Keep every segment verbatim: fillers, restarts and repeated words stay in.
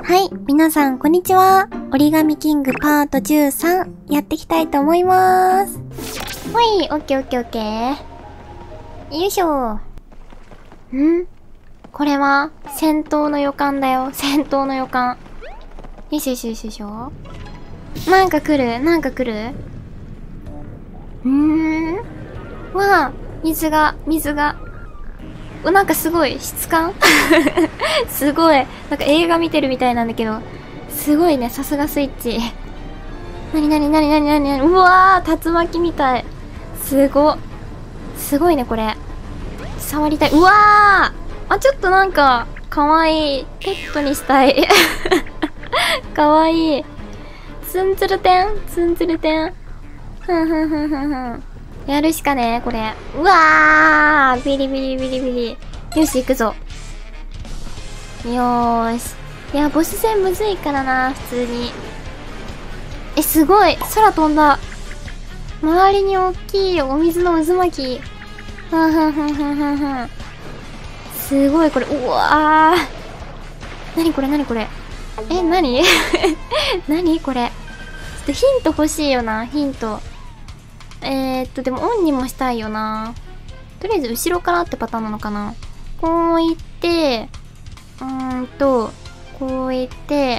はい、皆さんこんにちは。折り紙キングパートじゅうさんやっていきたいと思います。ほい、オッケーオッケーオッケー。よいしょ。ん？これは戦闘の予感だよ。戦闘の予感。よいしょよいしょよいしょよいしょ。なんか来るなんか来るうーん。わあ、水が、水が。う、なんかすごい、質感すごい。なんか映画見てるみたいなんだけど。すごいね、さすがスイッチ。なになになになになになにうわー、竜巻みたい。すご。すごいね、これ。触りたい。うわーあ、ちょっとなんか、かわいい。ペットにしたい。かわいい。ツンツルテンツンツルテン。ふんふんふんふんふん。やるしかねこれ。うわービリビリビリビリ。よし、行くぞ。よーし。いや、ボス戦むずいからな、普通に。え、すごい空飛んだ。周りに大きいお水の渦巻き。ふんふんふんふんふんふん。すごい、これ。うわー。なにこれなにこれ。え、なになにこれ。ちょっとヒント欲しいよな、ヒント。えーっと、でもオンにもしたいよな。とりあえず後ろからってパターンなのかな。こういって、うーんと、こういって、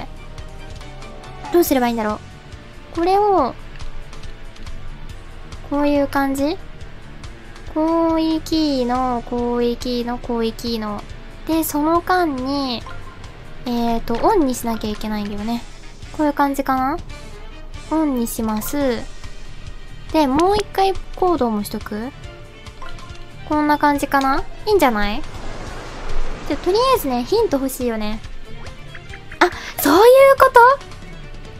どうすればいいんだろう。これを、こういう感じ？広域の、広域の、広域の。で、その間に、えーと、オンにしなきゃいけないんだよね。こういう感じかな？オンにします。で、もう一回コードもしとく？こんな感じかな？いいんじゃない？じゃ、とりあえずね、ヒント欲しいよね。あ、そういうこと？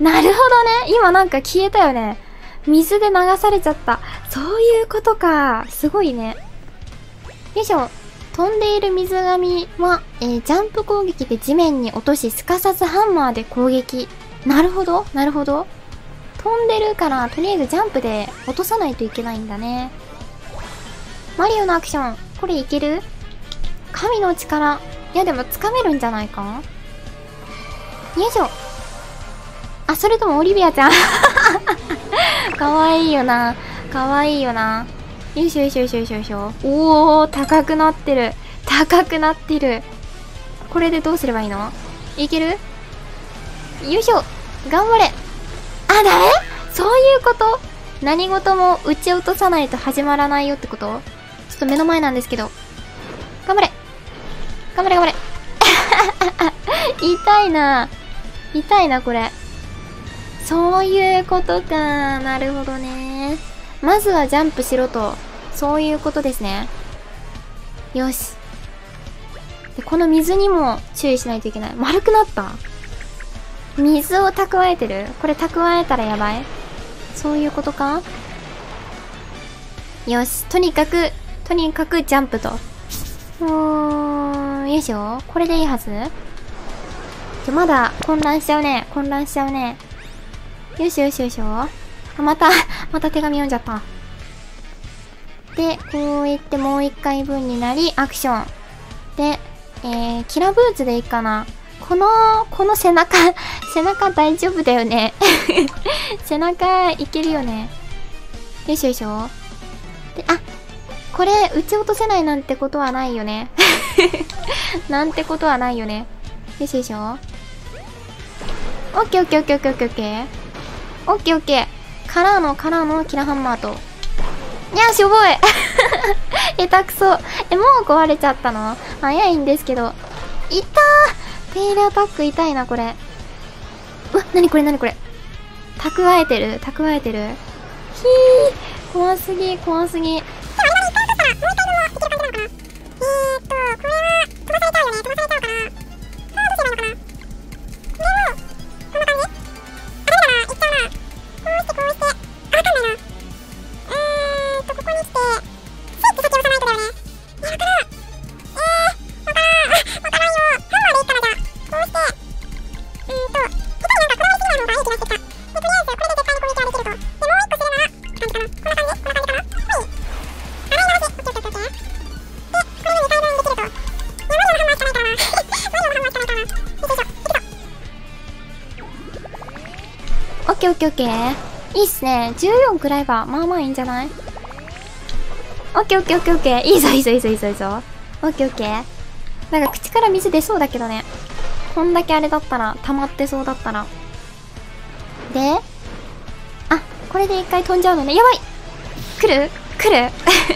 なるほどね。今なんか消えたよね。水で流されちゃった。そういうことか。すごいね。よいしょ。飛んでいる水紙は、えー、ジャンプ攻撃で地面に落とし、すかさずハンマーで攻撃。なるほど、なるほど。飛んでるから、とりあえずジャンプで落とさないといけないんだね。マリオのアクション。これいける？神の力。いやでも掴めるんじゃないか？よいしょ。あ、それともオリビアちゃん。かわいいよな。かわいいよな。よいしょよいしょよいしょよいしょよいしょ。おー、高くなってる。高くなってる。これでどうすればいいの？いける？よいしょ。頑張れ。あ、ダメ？そういうこと？何事も撃ち落とさないと始まらないよってこと？ちょっと目の前なんですけど。頑張れ。頑張れ頑張れ。痛いな。痛いな、これ。そういうことか。なるほどね。まずはジャンプしろと。そういうことですね。よし。で、この水にも注意しないといけない。丸くなった？水を蓄えてる？これ蓄えたらやばい？そういうことか？よし。とにかく、とにかくジャンプと。うーん、よいしょ。これでいいはず？ちょ、まだ混乱しちゃうね。混乱しちゃうね。よしよしよしよ。あ、また、また手紙読んじゃった。で、こう言ってもう一回分になり、アクション。で、えー、キラブーツでいいかな。この、この背中、背中大丈夫だよね。背中いけるよね。よいしょよいしょ。で、あ、これ、撃ち落とせないなんてことはないよね。なんてことはないよね。よいしょよいしょ。オッケーオッケーオッケーオッケーオッケーオッケー。オッケーオッケー。からの、からのキラハンマーと。いや、しょぼい。下手くそ。え、もう壊れちゃったの？早いんですけど。いったー！テールアタック痛いな、これ。うわ、なにこれなにこれ。蓄えてる蓄えてる。ひー。怖すぎ、怖すぎ。 ッケーオッケーオッケー。いいっすね。じゅうよんくらいば、まあまあいいんじゃない？オッケーオッケーオッケーオッケー。いいぞいいぞいいぞいいぞいいぞ。オッケーオッケー。なんか口から水出そうだけどね。こんだけあれだったら、溜まってそうだったら。で、あ、これで一回飛んじゃうのね。やばい！来る？来る？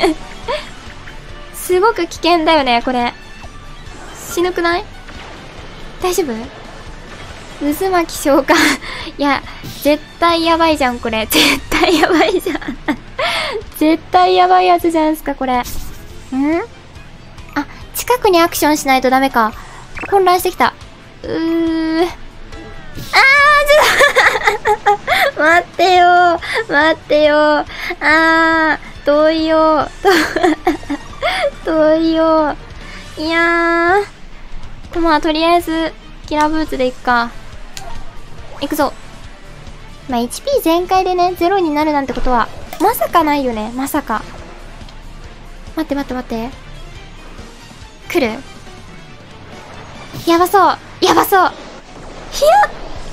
すごく危険だよね、これ。死ぬくない？大丈夫？渦巻き召喚。いや、絶対やばいじゃん、これ。絶対やばいじゃん。絶対やばいやつじゃんすか、これ。ん？あ、近くにアクションしないとダメか。混乱してきた。うー。あー、ちょっと待ってよー。待ってよー。あー、遠いよー。遠いよー。いやー。まあ、とりあえず、キラーブーツでいくか。いくぞ。まあ、エイチピー 全開でね、ゼロになるなんてことは、まさかないよね。まさか。待って待って待って。来る？やばそう。やばそう。ひやっ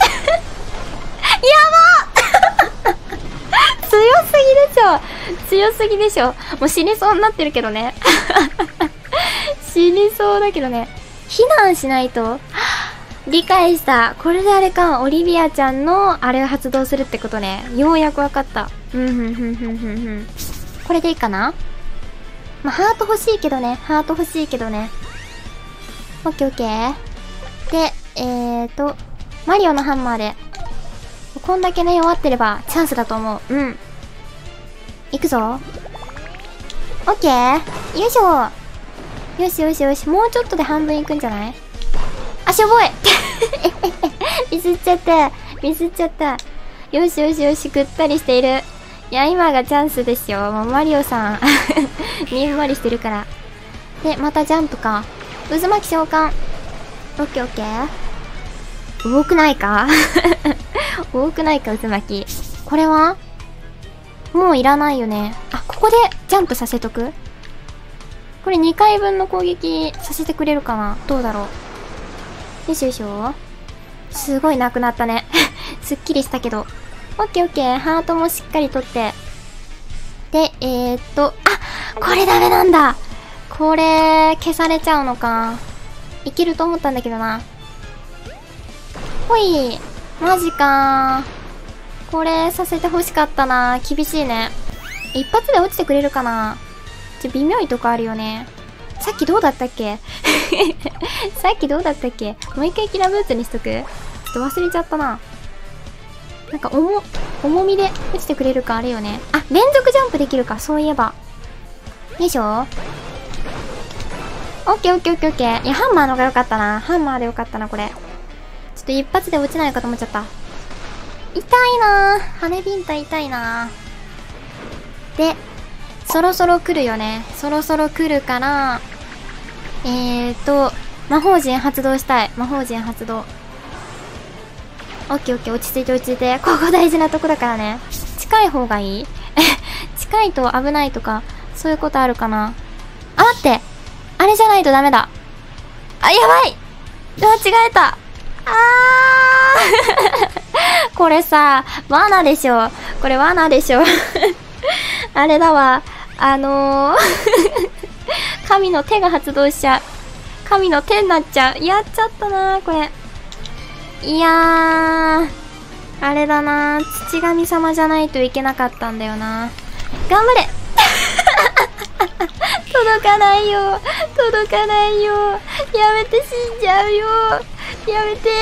やば強すぎでしょ。強すぎでしょ。もう死にそうになってるけどね。死にそうだけどね。避難しないと。理解した。これであれか。オリビアちゃんのあれを発動するってことね。ようやくわかった。うんふんふんふんふんふん。これでいいかな？まあ、ハート欲しいけどね。ハート欲しいけどね。オッケーオッケー。で、えーと、マリオのハンマーで。こんだけね、弱ってればチャンスだと思う。うん。いくぞ。オッケー。よいしょ。よしよしよし。もうちょっとで半分いくんじゃない？あ、しょぼいミスっちゃった。ミスっちゃった。よしよしよし、ぐったりしている。いや、今がチャンスですよ。もうマリオさん。にんまりしてるから。で、またジャンプか。渦巻き召喚。オッケーオッケー。多くないか多くないか、渦巻き。これはもういらないよね。あ、ここでジャンプさせとく？これにかいぶんの攻撃させてくれるかな？どうだろう。よいしょよいしょ。すごいなくなったね。すっきりしたけど。オッケーオッケー。ハートもしっかり取って。で、えーっと、あ、これダメなんだ。これ、消されちゃうのか。いけると思ったんだけどな。ほい。マジかー。これ、させてほしかったな。厳しいね。一発で落ちてくれるかな。ちょ、微妙いとこあるよね。さっきどうだったっけさっきどうだったっけもう一回キラブーツにしとく？ちょっと忘れちゃったな。なんか、重、重みで落ちてくれるかあれよね。あ、連続ジャンプできるか。そういえば。よいしょ。オッケーオッケーオッケーオッケー。いや、ハンマーのが良かったな。ハンマーで良かったな、これ。ちょっと一発で落ちないかと思っちゃった。痛いなぁ。羽ビンタ痛いなぁ。で、そろそろ来るよね。そろそろ来るから、えーと、魔法陣発動したい。魔法陣発動。オッケーオッケー、落ち着いて落ち着いて。ここ大事なとこだからね。近い方がいい？近いと危ないとか、そういうことあるかな。あ、待って！あれじゃないとダメだ。あ、やばい！間違えた！あーこれさ、罠でしょ。これ罠でしょ。あれだわ。あのー、神の手が発動しちゃう。神の手になっちゃう。やっちゃったなー、これ。いやー、あれだなー。土神様じゃないといけなかったんだよな。頑張れ届かないよ。届かないよ。やめて、死んじゃうよ。やめて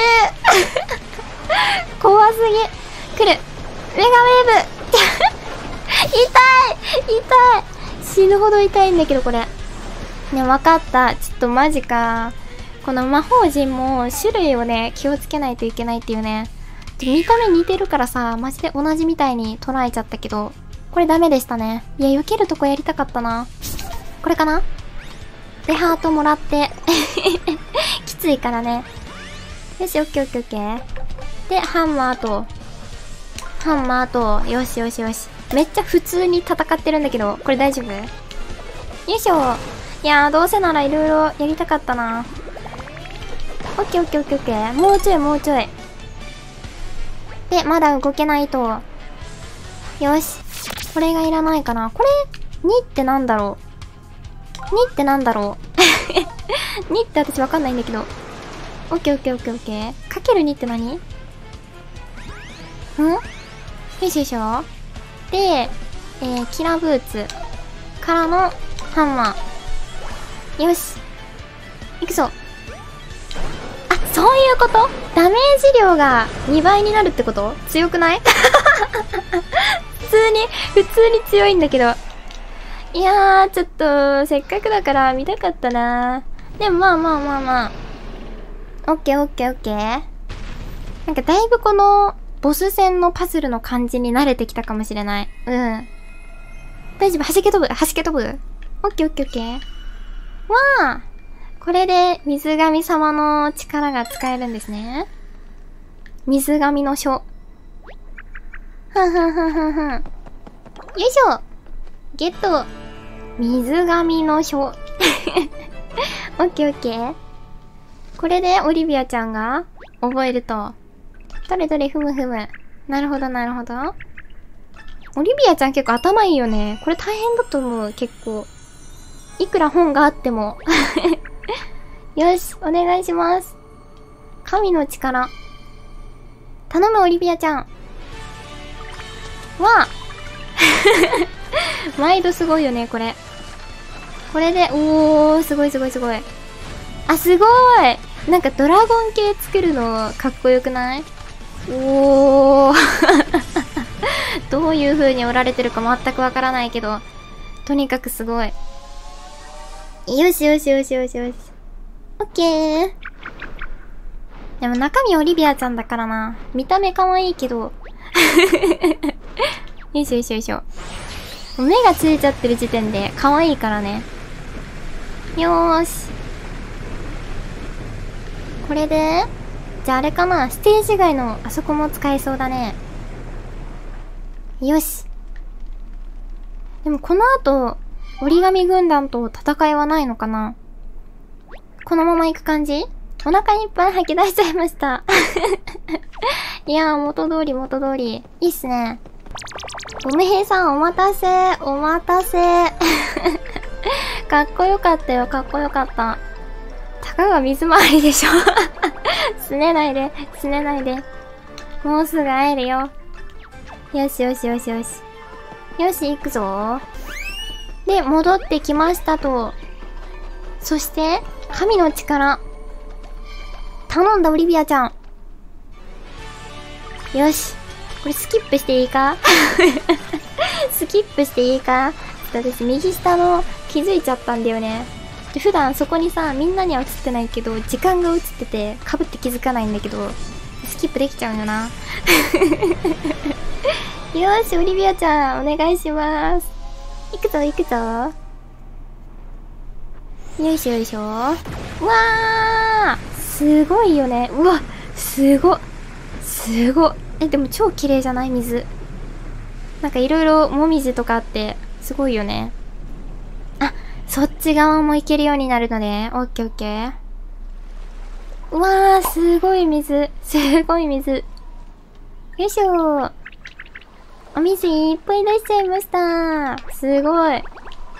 怖すぎ。来る。メガウェーブ痛い痛い死ぬほど痛いんだけど、これ。ね、わかった。ちょっとマジか。この魔法陣も種類をね、気をつけないといけないっていうね。見た目似てるからさ、マジで同じみたいに捉えちゃったけど、これダメでしたね。いや、避けるとこやりたかったな。これかな？で、ハートもらって。きついからね。よし、オッケーオッケーオッケー。で、ハンマーと、ハンマーと、よしよしよし。めっちゃ普通に戦ってるんだけど、これ大丈夫？よいしょ。いやー、どうせなら色々やりたかったな。オッケーオッケーオッケーオッケー。もうちょいもうちょい。 で、まだ動けないと。よし。これがいらないかな。これ、にってなんだろう。にってなんだろう。にって私わかんないんだけど。オッケーオッケーオッケーオッケー。かけるにって何？ん？よいしょよいしょ。で、えー、キラーブーツからのハンマー。よし。いくぞ。あ、そういうこと？ダメージ量がにばいになるってこと？強くない？普通に、普通に強いんだけど。いやー、ちょっと、せっかくだから見たかったな。でもまあまあまあまあ。オッケーオッケーオッケー。なんかだいぶこの、ボス戦のパズルの感じに慣れてきたかもしれない。うん。大丈夫？弾け飛ぶ？弾け飛ぶ？オッケーオッケーオッケー。わあ！これで水神様の力が使えるんですね。水神の書。ふんふんふんふんふん。よいしょ！ゲット！水神の書。オッケーオッケー。これでオリビアちゃんが覚えると。どれどれふむふむ。なるほどなるほど。オリビアちゃん結構頭いいよね。これ大変だと思う、結構。いくら本があっても。よし、お願いします。神の力。頼む、オリビアちゃん。わあ毎度すごいよね、これ。これで、おー、すごいすごいすごい。あ、すごい！なんかドラゴン系作るのかっこよくない？おーどういう風に折られてるか全くわからないけど、とにかくすごい。よしよしよしよしよし。オッケー。でも中身オリビアちゃんだからな。見た目可愛いけど。よいしょよいしょよいしょ。目がついちゃってる時点で可愛いからね。よーし。これで、じゃああれかな、ステージ外のあそこも使えそうだね。よし。でもこの後、折り紙軍団と戦いはないのかな？このまま行く感じ？お腹いっぱい吐き出しちゃいました。いやー、元通り元通り。いいっすね。ゴム兵さんお待たせ、お待たせ。かっこよかったよ、かっこよかった。たかが水回りでしょ。すねないで、すねないで。もうすぐ会えるよ。よしよしよしよし。よし、行くぞ。で、戻ってきましたと。そして、神の力。頼んだオリビアちゃん。よし。これスキップしていいか？スキップしていいか？ちょっと私右下の気づいちゃったんだよね。で普段そこにさ、みんなには映ってないけど、時間が映ってて、被って気づかないんだけど、スキップできちゃうよな。よーし、オリビアちゃん、お願いします。行くぞ、行くぞ。よいしょよいしょ。うわー！すごいよね。うわ、すごっ。すごっ。え、でも超綺麗じゃない？水。なんかいろいろもみじとかあって、すごいよね。あ、そっち側も行けるようになるのね。オッケーオッケー。うわー、すごい水。すごい水。よいしょ。お水いっぱい出しちゃいました。すごい。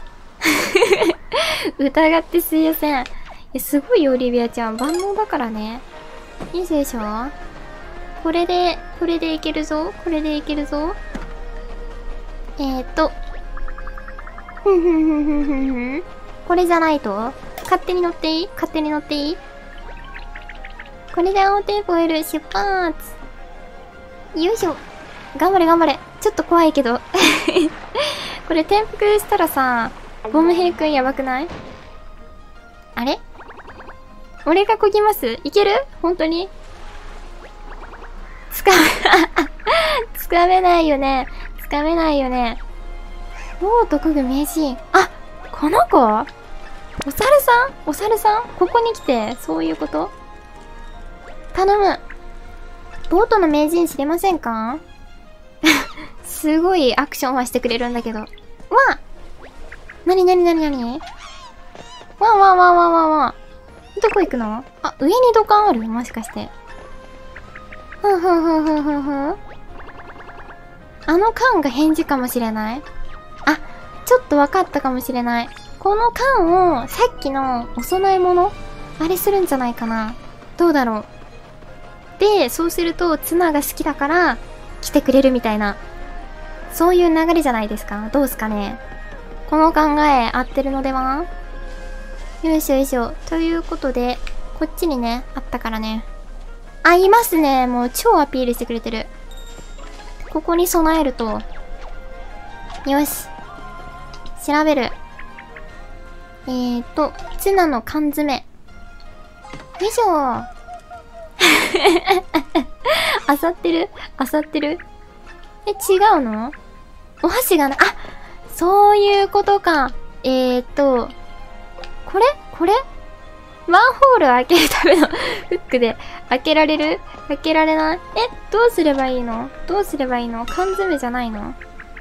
疑ってすいません。え、すごいよ、オリビアちゃん。万能だからね。よいしょよいしょ。これで、これでいけるぞ。これでいけるぞ。えーと。ふんふんふんふんふんふん。これじゃないと？勝手に乗っていい？勝手に乗っていい？これで青テープを得る。出発！よいしょ。頑張れ頑張れ。ちょっと怖いけど。これ転覆したらさ、ボム兵くんやばくない？あれ？俺がこぎます？いける？本当に？つかめ、つかめないよね。つかめないよね。ボートこぐ名人。あ、この子？お猿さん？お猿さん？ここに来て、そういうこと？頼む。ボートの名人知りませんか？すごいアクションはしてくれるんだけど。わっ！なになになになに？わんわんわんわんわんわん。どこ行くの？あ、上に土管ある？もしかして。 ふんふんふんふんふんふん。あの缶が返事かもしれない。あ、ちょっとわかったかもしれない。この缶をさっきのお供え物あれするんじゃないかな。どうだろう。で、そうするとツナが好きだから来てくれるみたいな。そういう流れじゃないですか。どうすかね。この考え合ってるのでは？よいしょよいしょ。ということで、こっちにね、あったからね。あ、いますね。もう超アピールしてくれてる。ここに備えると。よし。調べる。えーと、ツナの缶詰。よいしょ。あさってるあさってるえ、違うの？お箸がな、あ、そういうことか。えーと、これこれマンホールを開けるためのフックで開けられる？開けられない？え、どうすればいいの？どうすればいいの？缶詰じゃないの？あ、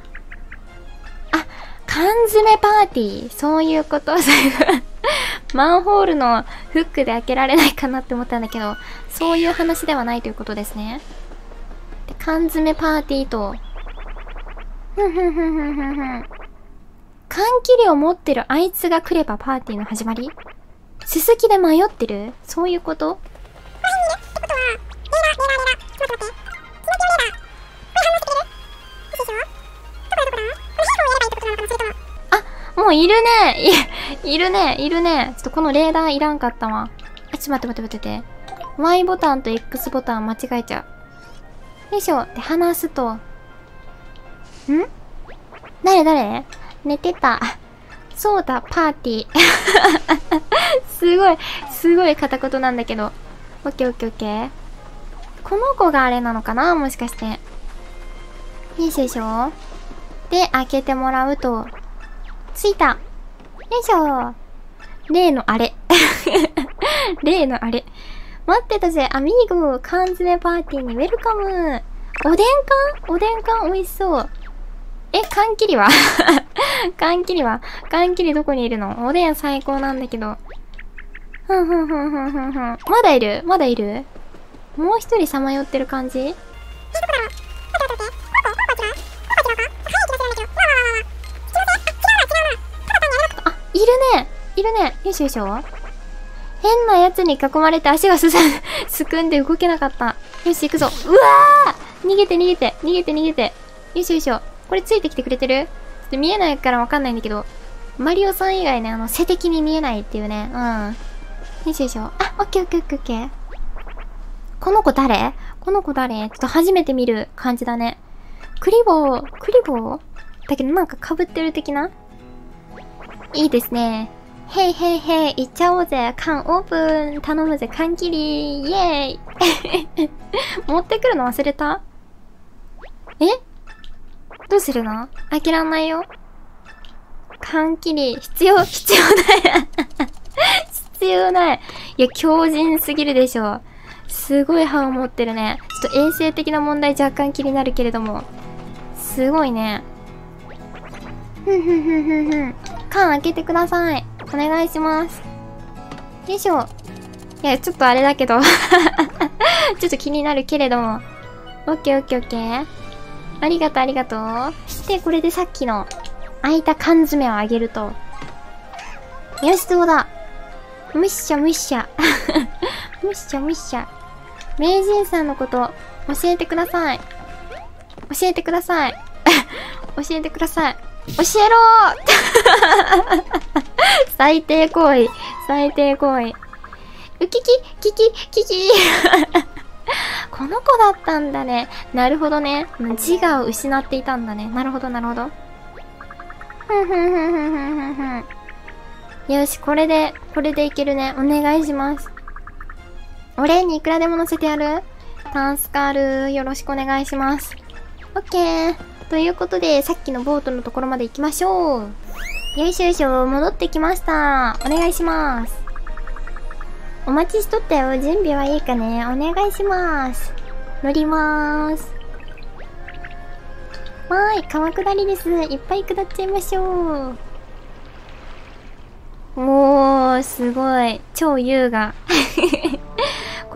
缶詰パーティー。そういうこと。マンホールのフックで開けられないかなって思ったんだけど、そういう話ではないということですね。で、缶詰パーティーと、ふんふんふんふんふんふん。缶切りを持ってるあいつが来ればパーティーの始まり？すすきで迷ってる？そういうこと？あ、もういるね。い、いるね。いるね。ちょっとこのレーダーいらんかったわ。あ、ちょっと待って待って待って。Y ボタンと X ボタン間違えちゃう。よいしょ。で、離すと。ん？誰誰？寝てた。そうだ、パーティー。すごい、すごい片言なんだけど。オッケーオッケーオッケー。この子があれなのかな？もしかして。よいしょよいしょ。で、開けてもらうと。着いた。よいしょ。例のあれ。例のあれ。待ってたぜ、アミーゴ。缶詰パーティーにウェルカム。おでん缶？おでん缶美味しそう。え、缶切りは缶切りは缶切りどこにいるの？おでん最高なんだけど。ふんふんふんふんふんふん。まだいる？まだいる？もう一人さまよってる感じ？あ、いるね。いるね。よいしょよいしょ。変なやつに囲まれて足がすす、すくんで動けなかった。よし、行くぞ。うわー！逃げて逃げて、逃げて逃げて。よいしょよいしょ。これついてきてくれてる？ちょっと見えないからわかんないんだけど、マリオさん以外ね、あの、背的に見えないっていうね。うん。よいしょよいしょ。あ、オッケーオッケーオッケーオッケー。この子誰？この子誰？ちょっと初めて見る感じだね。クリボー、クリボーだけどなんか被ってる的な？いいですね。へいへいへい、行っちゃおうぜ。缶オープン。頼むぜ、缶切り。イェーイ。持ってくるの忘れた？え？どうするの？開けらんないよ。缶切り、必要、必要ない。必要ない。いや、強靭すぎるでしょ。すごい刃を持ってるね。ちょっと衛生的な問題若干気になるけれども。すごいね。ふんふんふんふんふん。缶開けてください。お願いします。よいしょ。いや、ちょっとあれだけど。ちょっと気になるけれども。オッケーオッケーオッケー。ありがとうありがとう。で、これでさっきの開いた缶詰をあげると。よし、どうだ。むっしゃむっしゃ。むっしゃむっしゃ。名人さんのこと教えてください。教えてください。教えてください。教えろー最低行為。最低行為。うきき、きき、きき。この子だったんだね。なるほどね。自我を失っていたんだね。なるほど、なるほど。ふんふんふんふんふんふんふん。よし、これで、これでいけるね。お願いします。お礼にいくらでも乗せてやる？助かる。よろしくお願いします。オッケー。ということで、さっきのボートのところまで行きましょう。よいしょよいしょ、戻ってきました。お願いします。お待ちしとったよ。準備はいいかね。お願いします。乗りまーす。わーい、川下りです。いっぱい下っちゃいましょう。おー、すごい。超優雅。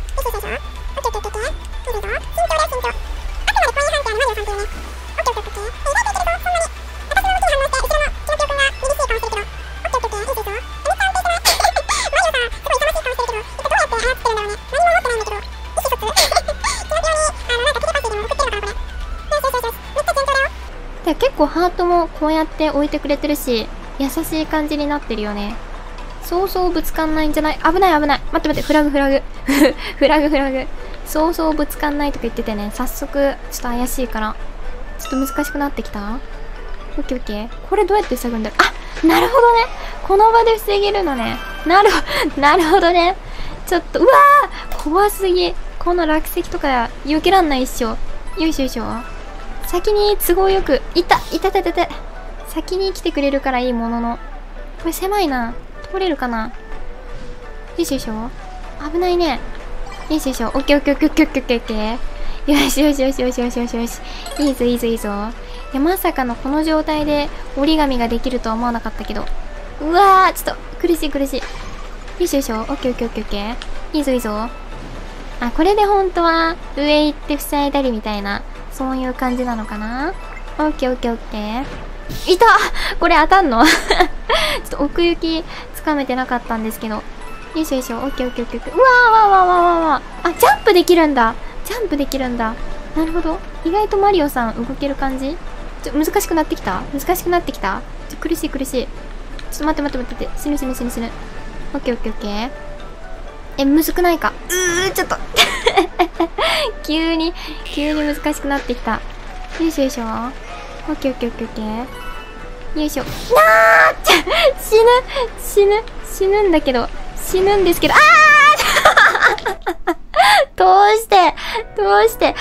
で結構ハートもこうやって置いてくれてるし、優しい感じになってるよね。そうそうぶつかんないんじゃない？危ない危ない。待って待って、フラグフラグ。フラグフラグ。そうそうぶつかんないとか言っててね、早速、ちょっと怪しいから。ちょっと難しくなってきた？オッケーオッケー。これどうやって防ぐんだろう？あ、なるほどね。この場で防げるのね。なるほど、なるほどね。ちょっと、うわー怖すぎ。この落石とか避けらんないっしょ。よいしょよいしょ。先に都合よく、いたいたたたた。先に来てくれるからいいものの。これ狭いな。通れるかな？よいしょよいしょ。危ないね。よいしょよいしょ。オッケーオッケーオッケーオッケーオッケーオッケー。よしよしよしよしよしよしよし。いいぞいいぞいいぞ。いや、まさかのこの状態で折り紙ができるとは思わなかったけど。うわー、ちょっと苦しい苦しい。よいしょよいしょ。オッケーオッケーオッケーオッケー。いいぞいいぞ。あ、これで本当は上行って塞いだりみたいな、そういう感じなのかな？オッケーオッケーオッケー。いた！これ当たんの？ちょっと奥行きつかめてなかったんですけど。よいしょよいしょ。オッケーオッケーオッケーオッケー。うわーわーわーわーわーわー。あ、ジャンプできるんだ。ジャンプできるんだ。なるほど。意外とマリオさん動ける感じ？ちょ、難しくなってきた？難しくなってきた？ちょ、苦しい苦しい。ちょっと待って待って待って。死ぬ死ぬ死ぬ死ぬ。オッケーオッケーオッケー。え、むずくないか？うー、ちょっと。急に、急に難しくなってきた。よいしょよいしょ。オッケーオッケーオッケーオッケー。よいしょ。なーちゃ死ぬ死ぬ死ぬんだけど。死ぬんですけど。あーどうしてどうしてゲーム、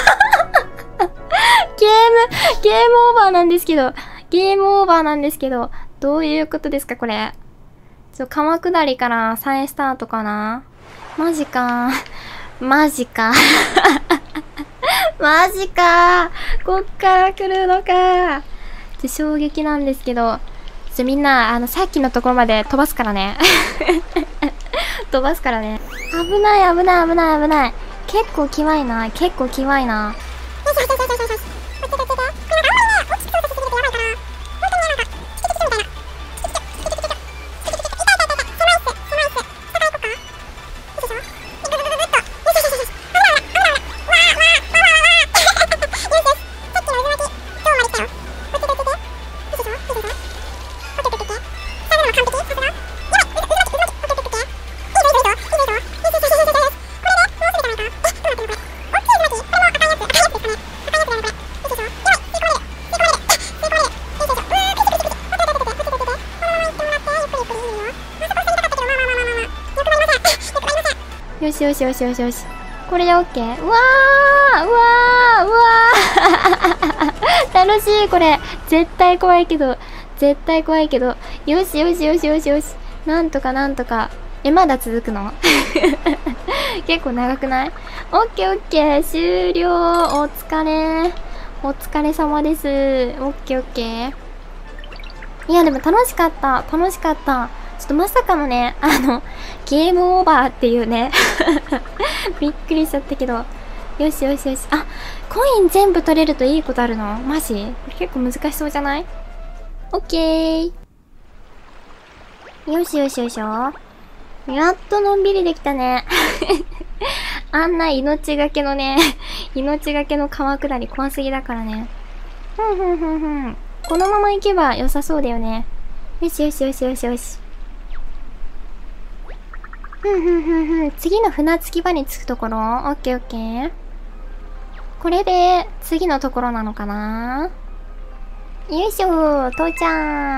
ゲームオーバーなんですけど。ゲームオーバーなんですけど。どういうことですかこれ。ちょ、川下りから再スタートかな？マジか。マジか。マジか。こっから来るのか。ちょ、衝撃なんですけど。ちょ、みんな、あの、さっきのところまで飛ばすからね。飛ばすからね。危ない危ない危ない危ない。結構きわいな。結構きわいな。 よしよしよしよしよし。これでオッケー。うわーうわーうわー楽しいこれ。絶対怖いけど。絶対怖いけど。よしよしよしよしよし。なんとかなんとか。え、まだ続くの結構長くない？オッケーオッケー。終了。お疲れ。お疲れ様です。オッケーオッケー。いや、でも楽しかった。楽しかった。ちょっとまさかのね、あの、ゲームオーバーっていうね。びっくりしちゃったけど。よしよしよし。あ、コイン全部取れるといいことあるの？マジ？これ結構難しそうじゃない？オッケー。よしよしよしよ。やっとのんびりできたね。あんな命がけのね、命がけの川下り怖すぎだからね。ふんふんふんふん。このまま行けば良さそうだよね。よしよしよしよしよし。ふんふんふんふん。次の船着き場に着くところ？オッケーオッケー。これで、次のところなのかな？よいしょ、到着。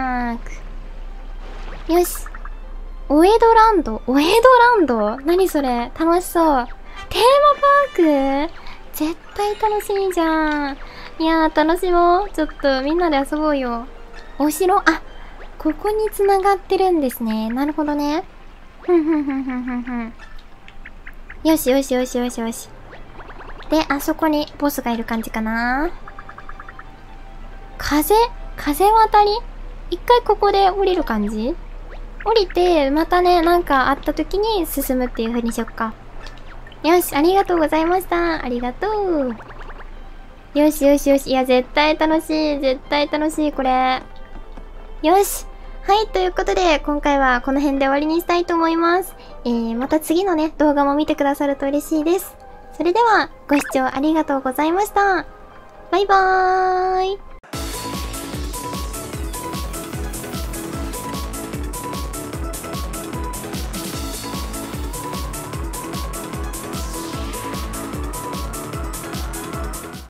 よし。お江戸ランド？お江戸ランド？何それ？楽しそう。テーマパーク？絶対楽しいじゃん。いやー、楽しもう。ちょっと、みんなで遊ぼうよ。お城？あ、ここに繋がってるんですね。なるほどね。ふんふんふんふんふんふん。よしよしよしよしよし。で、あそこにボスがいる感じかな。風？風渡り？一回ここで降りる感じ？降りて、またね、なんかあった時に進むっていう風にしよっか。よし、ありがとうございました。ありがとう。よしよしよし。いや、絶対楽しい。絶対楽しい、これ。よし。はい、ということで、今回はこの辺で終わりにしたいと思います。えー、また次のね、動画も見てくださると嬉しいです。それでは、ご視聴ありがとうございました。バイバーイ。